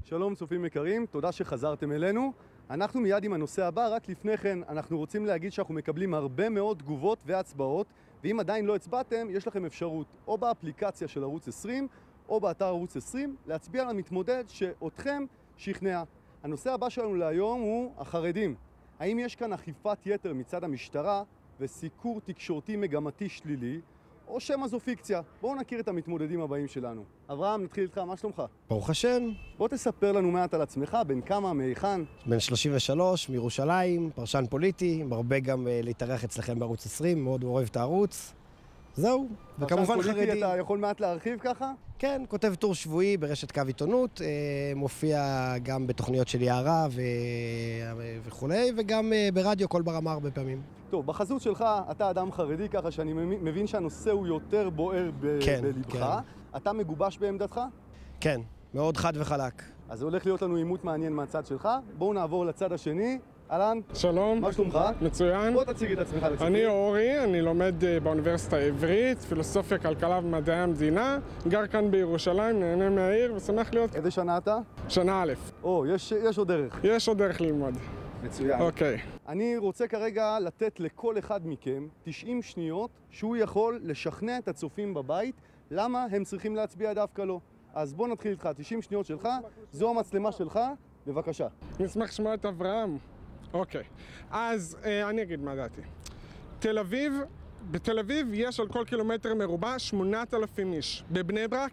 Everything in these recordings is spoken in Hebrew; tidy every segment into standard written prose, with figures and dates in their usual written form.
שלום צופים יקרים, תודה שחזרתם אלינו. אנחנו מיד עם הנושא הבא, רק לפני כן אנחנו רוצים להגיד שאנחנו מקבלים הרבה מאוד תגובות והצבעות, ואם עדיין לא הצבעתם, יש לכם אפשרות או באפליקציה של ערוץ 20 או באתר ערוץ 20 להצביע על המתמודד שאותכם שכנע. הנושא הבא שלנו להיום הוא החרדים. האם יש כאן אכיפת יתר מצד המשטרה וסיקור תקשורתי מגמתי שלילי, או שמא זו פיקציה? בואו נכיר את המתמודדים הבאים שלנו. אברהם, נתחיל איתך, מה שלומך? ברוך השם. בוא תספר לנו מעט על עצמך, בין כמה, מהיכן? בן 33, מירושלים, פרשן פוליטי, מרבה גם להתארח אצלכם בערוץ 20, מאוד אוהב את הערוץ. זהו, וכמובן חרדי. פוליטי, אתה יכול מעט להרחיב ככה? כן, כותב טור שבועי ברשת קו עיתונות, מופיע גם בתוכניות של יערה וכולי, וגם ברדיו כל ברמה הרבה פעמים. טוב, בחזות שלך אתה אדם חרדי, ככה שאני מבין שהנושא הוא יותר בוער בלבך. כן. אתה מגובש בעמדתך? כן, מאוד חד וחלק. אז זה הולך להיות לנו עימות מעניין מהצד שלך. בואו נעבור לצד השני. אהלן. שלום. מה שלומך? מצוין. בוא תציג את עצמך לצופים. אני אורי, אני לומד באוניברסיטה העברית, פילוסופיה, כלכלה ומדעי המדינה, גר כאן בירושלים, נהנה מהעיר ושמח להיות... איזה שנה אתה? שנה א'. יש עוד דרך. יש עוד דרך ללמוד. מצוין. אוקיי. אני רוצה כרגע לתת לכל אחד מכם 90 שניות שהוא יכול לשכנע את הצופים בבית למה הם צריכים להצביע דווקא לו. אז בוא נתחיל איתך, 90 שניות שלך, זו המצלמה שלך, בבקשה. נשמח לשמוע את אברהם. אוקיי. אז אני אגיד מה דעתי. בתל אביב יש על כל קילומטר מרובע 8,000 איש. בבני ברק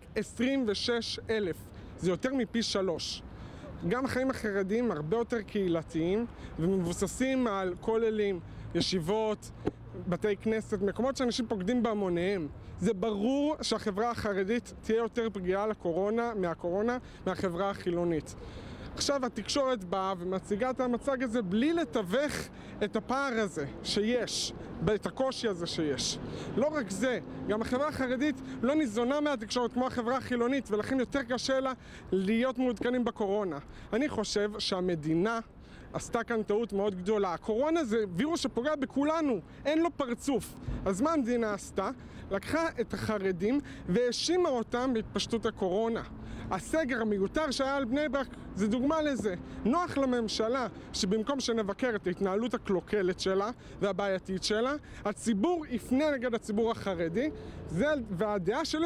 26,000. זה יותר מפי 3. גם החיים החרדים הרבה יותר קהילתיים ומבוססים על כוללים, ישיבות, בתי כנסת, מקומות שאנשים פוקדים בהמוניהם. זה ברור שהחברה החרדית תהיה יותר פגיעה מהקורונה מהחברה החילונית. עכשיו התקשורת באה ומציגה את המצג הזה בלי לתווך את הפער הזה שיש, את הקושי הזה שיש. לא רק זה, גם החברה החרדית לא ניזונה מהתקשורת כמו החברה החילונית, ולכן יותר קשה לה להיות מעודכנים בקורונה. אני חושב שהמדינה עשתה כאן טעות מאוד גדולה. הקורונה זה וירוס שפוגע בכולנו, אין לו פרצוף. אז מה המדינה עשתה? לקחה את החרדים והאשימה אותם בהתפשטות הקורונה. הסגר המיותר שהיה על בני ברק זה דוגמה לזה. נוח לממשלה שבמקום שנבקר את ההתנהלות הקלוקלת שלה והבעייתית שלה, הציבור יפנה נגד הציבור החרדי. והדעה שלי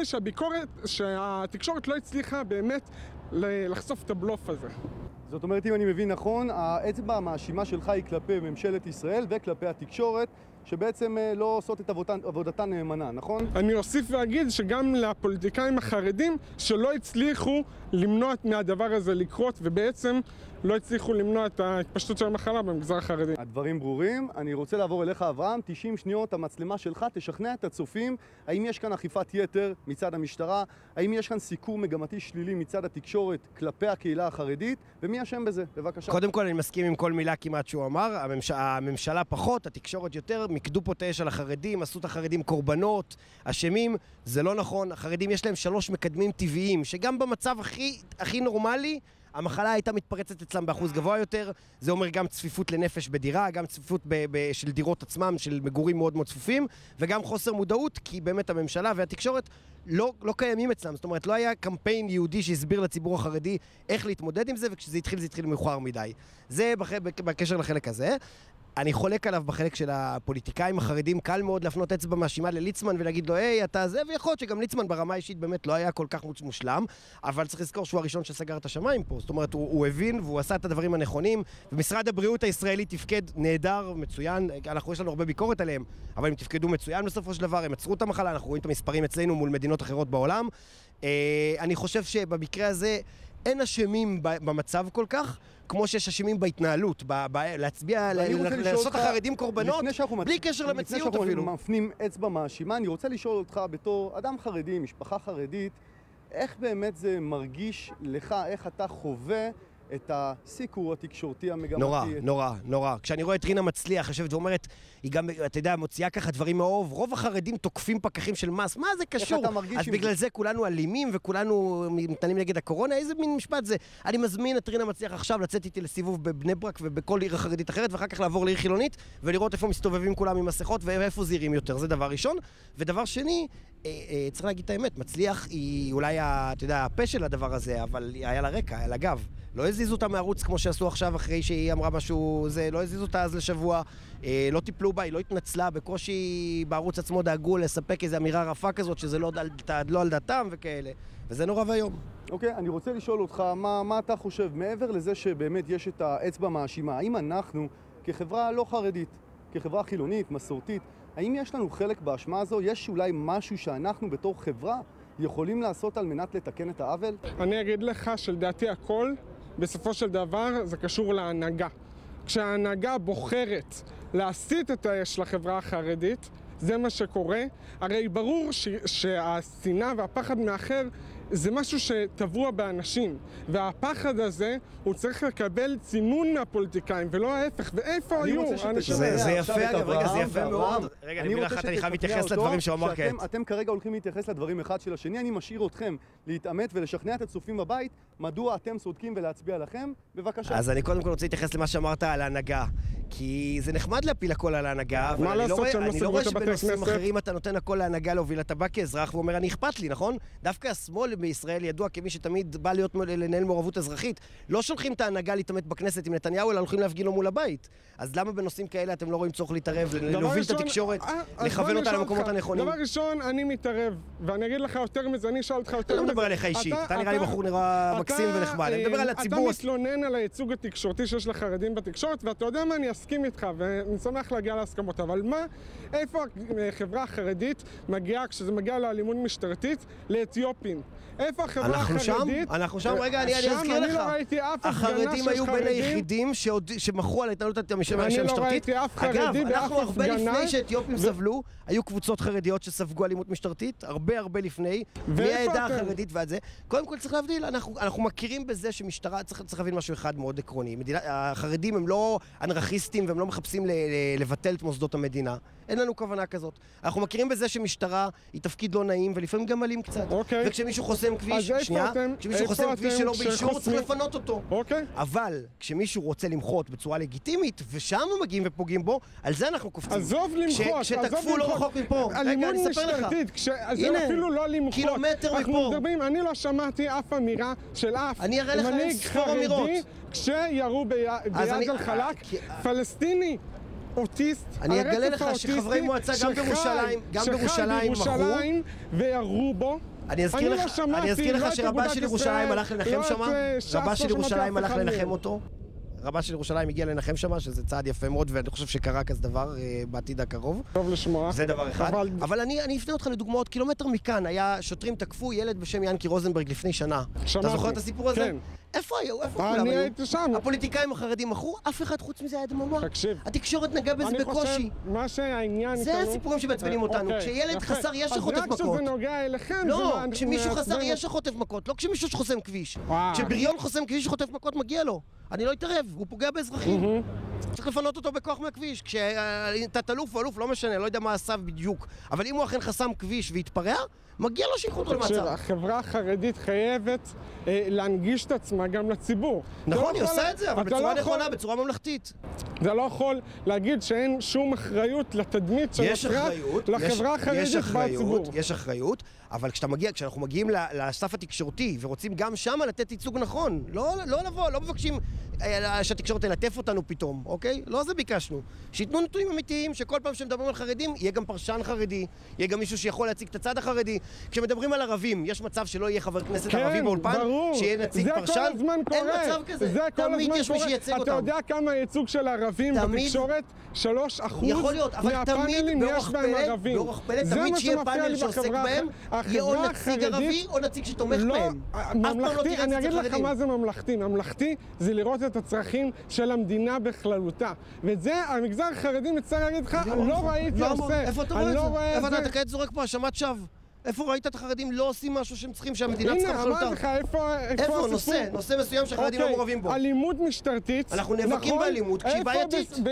שהתקשורת לא הצליחה באמת לחשוף את הבלוף הזה. זאת אומרת, אם אני מבין נכון, האצבע המאשימה שלך היא כלפי ממשלת ישראל וכלפי התקשורת, שבעצם לא עושות את עבודתן נאמנה, נכון? אני אוסיף ואגיד שגם לפוליטיקאים החרדים שלא הצליחו למנוע מהדבר הזה לקרות, ובעצם לא הצליחו למנוע את ההתפשטות של המחלה במגזר החרדי. הדברים ברורים. אני רוצה לעבור אליך, אברהם. 90 שניות, המצלמה שלך תשכנע את הצופים. האם יש כאן אכיפת יתר מצד המשטרה? האם יש כאן סיקור מגמתי שלילי מצד התקשורת כלפי הקהילה החרדית? ומי אשם בזה? בבקשה. קודם כל אני מסכים עם כל מילה כמעט שהוא אמר. הממשלה פחות, התקשורת יותר, מקדו פה תאש על החרדים, עשו את החרדים קורבנות, אשמים. זה לא נכון. החרדים יש להם 3 מקדמים טבעיים, שגם במצב הכי נורמלי, המחלה הייתה מתפרצת אצלם באחוז גבוה יותר. זה אומר גם צפיפות לנפש בדירה, גם צפיפות של דירות עצמם, של מגורים מאוד מאוד צפופים, וגם חוסר מודעות, כי באמת הממשלה והתקשורת לא קיימים אצלם. זאת אומרת, לא היה קמפיין יהודי שהסביר לציבור החרדי איך להתמודד עם זה, וכשזה התחיל, זה התחיל מאוחר מדי. זה בקשר לחלק הזה. אני חולק עליו בחלק של הפוליטיקאים החרדים, קל מאוד להפנות אצבע מאשימה לליצמן ולהגיד לו, היי, אתה זה, ויכול להיות שגם ליצמן ברמה האישית באמת לא היה כל כך מושלם, אבל צריך לזכור שהוא הראשון שסגר את השמיים פה. זאת אומרת, הוא הבין והוא עשה את הדברים הנכונים, ומשרד הבריאות הישראלי תפקד נהדר, מצוין, יש לנו הרבה ביקורת עליהם, אבל הם תפקדו מצוין בסופו של דבר, הם עצרו את המחלה, אנחנו רואים את המספרים אצלנו מול מדינות אחרות בעולם. אני חושב שבמקרה הזה אין אשמים במצב כל כך, כמו שיש אשמים בהתנהלות, להצביע, לעשות החרדים קורבנות, בלי קשר למציאות אפילו. לפני שאנחנו מפנים אצבע מאשימה, אני רוצה לשאול אותך בתור אדם חרדי, משפחה חרדית, איך באמת זה מרגיש לך, איך אתה חווה את הסיקור התקשורתי המגמתי? נורא. כשאני רואה את רינה מצליח, יושבת ואומרת, היא גם, אתה יודע, מוציאה ככה דברים מאוב, רוב החרדים תוקפים פקחים של מס, מה זה קשור? אז בגלל זה כולנו אלימים וכולנו מתנהלים נגד הקורונה, איזה מין משפט זה? אני מזמין את רינה מצליח עכשיו לצאת איתי לסיבוב בבני ברק ובכל עיר החרדית אחרת, ואחר כך לעבור לעיר חילונית ולראות איפה מסתובבים כולם עם מסכות ואיפה זהירים יותר, זה דבר ראשון. ודבר שני, צריך להגיד את האמת, מצליח היא אולי, אתה יודע, הפה של הדבר הזה, אבל היה לה רקע, היה לה גב. לא הזיזו אותה מערוץ כמו שעשו עכשיו אחרי שהיא אמרה משהו, לא הזיזו אותה אז לשבוע, לא טיפלו בה, היא לא התנצלה, בקושי בערוץ עצמו דאגו לספק איזו אמירה רפה כזאת שזה לא על דתם וכאלה, וזה נורא והיום. אוקיי, אני רוצה לשאול אותך, מה אתה חושב, מעבר לזה שבאמת יש את האצבע מאשימה, האם אנחנו כחברה לא חרדית, כחברה חילונית, מסורתית, האם יש לנו חלק באשמה הזו? יש אולי משהו שאנחנו בתור חברה יכולים לעשות על מנת לתקן את העוול? אני אגיד לך שלדעתי הכל, בסופו של דבר, זה קשור להנהגה. כשההנהגה בוחרת להסיט את האש לחברה החרדית, זה מה שקורה. הרי ברור שהשנאה והפחד מאחר זה משהו שטבוע באנשים, והפחד הזה הוא צריך לקבל צינון מהפוליטיקאים, ולא ההפך. ואיפה היו? זה יפה, אגב, רגע, זה יפה מאוד. רגע, אני חייב להתייחס לדברים שהוא אמר כעת. אתם כרגע הולכים להתייחס לדברים אחד של השני, אני משאיר אתכם להתאמת ולשכנע את הצופים בבית, מדוע אתם צודקים ולהצביע לכם, בבקשה. אז אני קודם כל רוצה להתייחס למה שאמרת על ההנהגה, כי זה נחמד להפיל הכל על ההנהגה, אבל אני לא רואה שבנושאים אחרים אתה נותן הכל להנהגה להוביל, אתה בא כאזרח ואומר, אני אכפת לי, נכון? דווקא השמאל בישראל ידוע כמי שתמיד בא לנהל מעורבות אזרחית. לא שולחים את ההנהגה להתאמת בכנסת עם נתניהו, אלא הולכים להפגין לו מול הבית. אז למה בנושאים כאלה אתם לא רואים צורך להתערב, להוביל את התקשורת, לכוון אותה למקומות הנכונים? דבר ראשון, אני מתערב, ואני אגיד לך יותר מזה, אני אשאל אותך יותר מזה. אני לא מדבר עליך אישית, אתה נראה לי בחור נראה מקסים ונחמד, אני מדבר על הציבור. אתה מתלונן על הייצוג התקשורתי שיש לחרדים בתקשורת, ואתה יודע מה, אני אסכים איתך, ואני שמח להגיע להסכמות, אבל מה, איפה החברה החרדית מגיעה, כשזה מגיע לאלימות משטרתית, לאתיופים? איפה החברה החרדית? אנחנו שם, רגע, אני אזכיר לך. החרדים היו בין היחידים שמחו על ההתנהלות המשטרתית. אני לא ראיתי אף חרדי באף הפגנה. אנחנו הרבה לפני שאתיופים סבלו, היו קבוצות חרדיות שספגו אלימות משטרתית, הרבה לפני, מהעדה החרדית ועד זה. קודם כל צריך להבדיל, אנחנו מכירים בזה שמשטרה, צריך להבין משהו אחד מאוד עקרוני. החרדים הם לא אנרכיסטים והם לא מחפשים לבטל את מוסדות המדינה. אין לנו כוונה כזאת. אנחנו מכירים בזה שמשטרה היא תפקיד לא נעים ולפעמים גם אלים קצת. וכשמישהו חוסם כביש, כשמישהו חוסם כביש שלא באישור, צריך לפנות אותו. אבל כשמישהו רוצה למחות בצורה לגיטימית, ושם מגיעים ופוגעים בו, על זה אנחנו קופצים. עזוב למחות, כשתקפו לא רחוק מפה. אלימות משטרתית, זה אפילו לא למחות. קילומטר מפה. אני לא שמעתי אף אמירה של אף מנהיג חרדי כשירו ביד על חלק פלסטיני. אוטיסט, אני אגלה לך שחברי מועצה גם בירושלים מחו וירו בו. אני אזכיר לך שרבה של ירושלים הלך לנחם שמה, רבה של ירושלים הלך לנחם אותו. רבה של ירושלים הגיע לנחם שמה, שזה צעד יפה מאוד, ואני חושב שקרה כזה דבר בעתיד הקרוב. טוב לשמוע. זה דבר אחד. אבל אני אפנה אותך לדוגמאות, קילומטר מכאן, שוטרים תקפו ילד בשם ינקי רוזנברג לפני שנה. אתה זוכר את הסיפור הזה? כן. איפה היו? איפה כולם היו? אני הייתי שם. הפוליטיקאים החרדים מכרו, אף אחד חוץ מזה היה דממה. תקשיב. התקשורת נגעה בזה בקושי. מה שהעניין זה הסיפורים שמעצבנים אותנו. כשילד חסר ישע חוטף מכות. אז רק כשזה נוגע אליכם, לא, כשמישהו חסר ישע חוטף מכות, לא כשמישהו שחוסם כביש. כשבריון חוסם כביש שחוטף מכות מגיע לו. אני לא אתערב, הוא פוגע באזרחים. צריך לפנות אותו בכוח מהכביש. כשתת-אלוף או אלוף, לא משנה, לא יודע מה עשה בדיוק. אבל אם הוא אכן חסם כביש והתפרע, מגיע לו שיקחו אותו למעצר. החברה החרדית חייבת להנגיש את עצמה גם לציבור. נכון, היא עושה את זה, אבל בצורה נכונה, בצורה ממלכתית. אתה לא יכול להגיד שאין שום אחריות לתדמית של לחברה החרדית בציבור. יש אחריות, אבל כשאנחנו מגיעים לסף התקשורתי ורוצים גם שם לתת ייצוג נכון, לא לבוא, לא מבקשים שהתקשורת תלטף אותנו פתאום, אוקיי? לא זה ביקשנו. שיתנו נתונים אמיתיים, שכל פעם שמדברים על חרדים, יהיה גם פרשן חרדי, יהיה גם מישהו שיכול להציג את הצד החרדי. כשמדברים על ערבים, יש מצב שלא יהיה חבר כנסת ערבי באולפן, שיהיה נציג פרשן? אין מצב כזה. תמיד יש מי שייצג אותם. אתה יודע כמה הייצוג של הערבים בתקשורת? 3% מהפאנלים יש בהם ערבים. באורח פלא, תמיד שיהיה פאנל שעוסק בהם, יהיה או נציג ערבי או נציג שתומך בהם. אני אגיד לך מה זה ממלכתי. ממלכתי זה לראות את הצרכים של המדינה בכללותה. ואת זה המגזר החרדי מצטער להגיד לך, לא ראיתי עושה. איפה אתה רואה את זה? איפה אתה כעת זורק פה האשמת שווא? איפה ראית את החרדים לא עושים משהו שהם צריכים שהמדינה צריכה בכללותה? הנה, אמרתי לך, איפה נושא מסוים שהחרדים לא מעורבים בו. אלימות משטרתית. אנחנו נאבקים באלימות כשהיא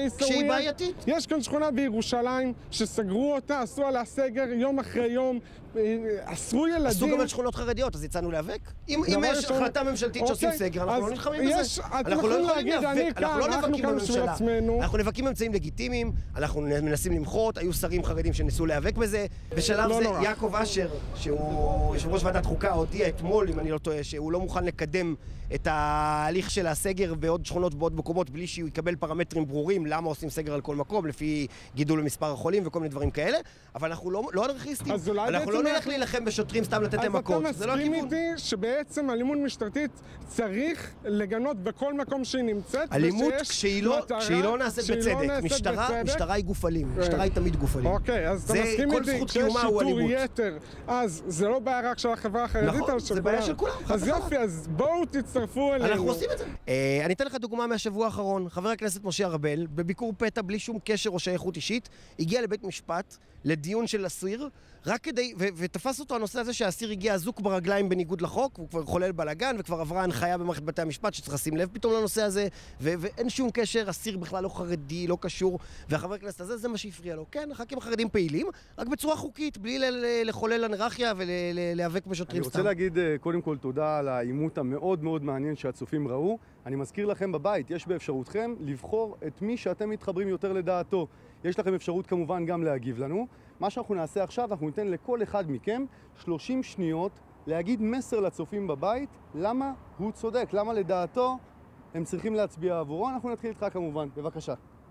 בעייתית. יש כאן שכונה בירושלים שסגרו אותה, עשו עליה סגר יום אחרי יום. אסרו ילדים... עשו גם על שכונות חרדיות, אז יצאנו להיאבק? אם יש החלטה ממשלתית שעושים סגר, אנחנו לא נלחמים בזה. אנחנו לא יכולים להיאבק, אנחנו לא נאבקים בממשלה. אנחנו נאבקים באמצעים לגיטימיים, אנחנו מנסים למחות, היו שרים חרדים שניסו להיאבק בזה. בשלב זה יעקב אשר, שהוא יושב ראש ועדת חוקה, הודיע אתמול, אם אני לא טועה, שהוא לא מוכן לקדם את ההליך של הסגר בעוד שכונות בעוד מקומות בלי שהוא יקבל פרמטרים ברורים למה עושים סגר על כל מקום, לפי גידול במספר החולים וכל מיני דברים כאלה. אבל אנחנו לא אנרכיסטים. אנחנו לא נלך להילחם בשוטרים סתם לתת להם מכות. זה לא הכיוון. אז אתה מסכים איתי שבעצם אלימות משטרתית צריך לגנות בכל מקום שהיא נמצאת. אלימות כשהיא לא נעשית בצדק. משטרה היא גוף אלים. משטרה היא תמיד גוף אלים. אוקיי, אז אתה מסכים איתי שיש שיטור יתר. אז זה לא בעיה רק של החברה החרדית. נכון, זה בעיה של כולם. אז יופי, אז בואו תצטרפו אלינו. אנחנו עושים את זה. אני אתן לך דוגמה מהשבוע האחרון. חבר הכנסת משה ארבל, בביקור פתע בלי שום קשר או שייכות אישית, הגיע לבית משפט לדיון של אסיר, רק כדי, ותפס אותו הנושא הזה שהאסיר הגיע אזוק ברגליים בניגוד לחוק, הוא כבר חולל בלגן, וכבר עברה הנחיה במערכת בתי המשפט שצריך לשים לב פתאום לנושא הזה, ואין שום קשר, אסיר בכלל לא חרדי, לא קשור, והחבר הכנסת הזה, זה מה שהפריע לו. כן, הח"כים החרדים פעילים, רק בצורה חוקית, בלי לחולל אנרכיה ולהיאבק בשוטרים סתם. אני רוצה להגיד קודם כל תודה על העימות המאוד מאוד מעניין שהצופים ראו. אני מזכיר לכם בבית, יש באפשרותכם לבחור את מי שאתם מתחברים יותר לדעתו. יש לכם אפשרות כמובן גם להגיב לנו. מה שאנחנו נעשה עכשיו, אנחנו ניתן לכל אחד מכם 30 שניות להגיד מסר לצופים בבית, למה הוא צודק, למה לדעתו הם צריכים להצביע עבורו. אנחנו נתחיל איתך כמובן, בבקשה.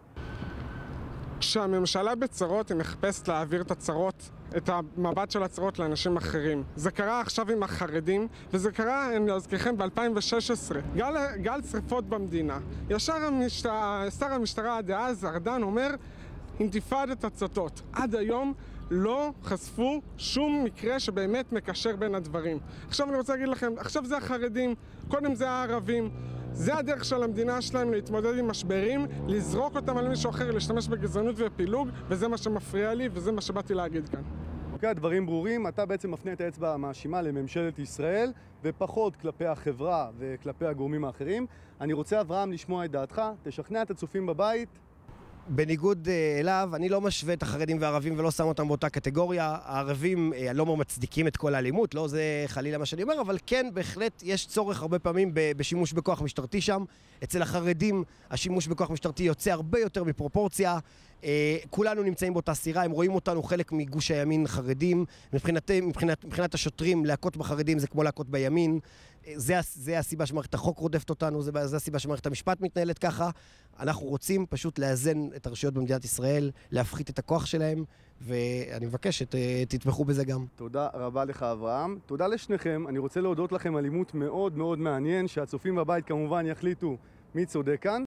כשהממשלה בצרות היא מחפשת להעביר את המבט של הצרות לאנשים אחרים. זה קרה עכשיו עם החרדים, וזה קרה, אני אזכירכם, ב-2016. גל שריפות במדינה. ישר שר המשטרה דאז, ארדן, אומר, אינתיפאדת הצתות. עד היום לא חשפו שום מקרה שבאמת מקשר בין הדברים. עכשיו אני רוצה להגיד לכם, עכשיו זה החרדים, קודם זה הערבים. זה הדרך של המדינה שלהם להתמודד עם משברים, לזרוק אותם על מישהו אחר, להשתמש בגזענות ופילוג, וזה מה שמפריע לי, וזה מה שבאתי להגיד כאן. אוקיי, הדברים ברורים. אתה בעצם מפנה את האצבע המאשימה לממשלת ישראל, ופחות כלפי החברה וכלפי הגורמים האחרים. אני רוצה, אברהם, לשמוע את דעתך. תשכנע את הצופים בבית. בניגוד אליו, אני לא משווה את החרדים והערבים ולא שם אותם באותה קטגוריה. הערבים לא מצדיקים את כל האלימות, לא זה חלילה מה שאני אומר, אבל כן, בהחלט יש צורך הרבה פעמים בשימוש בכוח משטרתי שם. אצל החרדים השימוש בכוח משטרתי יוצא הרבה יותר מפרופורציה. כולנו נמצאים באותה סירה, הם רואים אותנו חלק מגוש הימין חרדים. מבחינת השוטרים, להכות בחרדים זה כמו להכות בימין. זה הסיבה שמערכת החוק רודפת אותנו, זה הסיבה שמערכת המשפט מתנהלת ככה. אנחנו רוצים פשוט לאזן את הרשויות במדינת ישראל, להפחית את הכוח שלהם, ואני מבקש שתתמכו בזה גם. תודה רבה לך, אברהם. תודה לשניכם. אני רוצה להודות לכם על עימות מאוד מאוד מעניין, שהצופים בבית כמובן יחליטו מי צודק כאן.